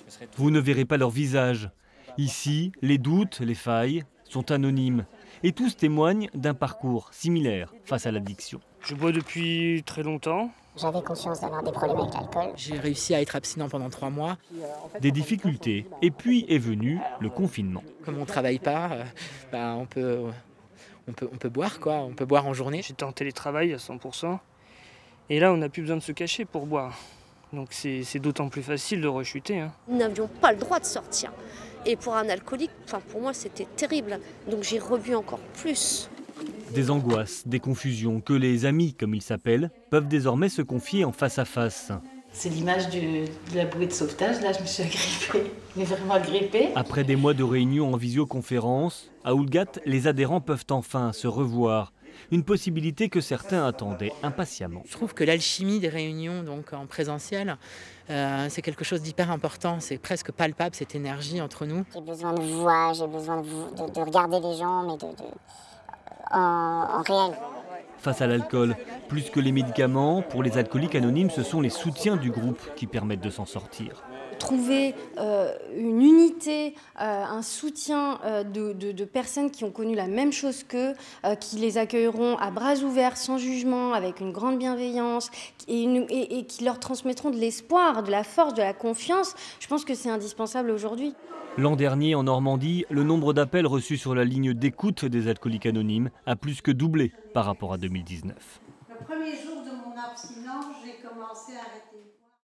Vous ne verrez pas leur visage. Ici, les doutes, les failles sont anonymes. Et tous témoignent d'un parcours similaire face à l'addiction. Je bois depuis très longtemps. J'avais conscience d'avoir des problèmes avec l'alcool. J'ai réussi à être abstinent pendant 3 mois. Des difficultés, et puis est venu le confinement. Comme on ne travaille pas, on peut boire, quoi. On peut boire en journée. J'étais en télétravail à 100%. Et là, on n'a plus besoin de se cacher pour boire. Donc c'est d'autant plus facile de rechuter. Nous n'avions pas le droit de sortir. Et pour un alcoolique, pour moi, c'était terrible. Donc j'ai rebu encore plus. Des angoisses, des confusions que les amis, comme ils s'appellent, peuvent désormais se confier en face à face. C'est l'image de la bouée de sauvetage. Là, je me suis agrippée, mais vraiment agrippée. Après des mois de réunions en visioconférence, à Oulgat, les adhérents peuvent enfin se revoir. Une possibilité que certains attendaient impatiemment. Je trouve que l'alchimie des réunions donc en présentiel, c'est quelque chose d'hyper important. C'est presque palpable, cette énergie entre nous. J'ai besoin de voix, j'ai besoin de regarder les gens, mais en réel. Face à l'alcool, plus que les médicaments, pour les alcooliques anonymes, ce sont les soutiens du groupe qui permettent de s'en sortir. Trouver une unité, un soutien de personnes qui ont connu la même chose qu'eux, qui les accueilleront à bras ouverts, sans jugement, avec une grande bienveillance et qui leur transmettront de l'espoir, de la force, de la confiance. Je pense que c'est indispensable aujourd'hui. L'an dernier, en Normandie, le nombre d'appels reçus sur la ligne d'écoute des alcooliques anonymes a plus que doublé par rapport à 2019. Le premier jour de mon abstinence, j'ai commencé à arrêter.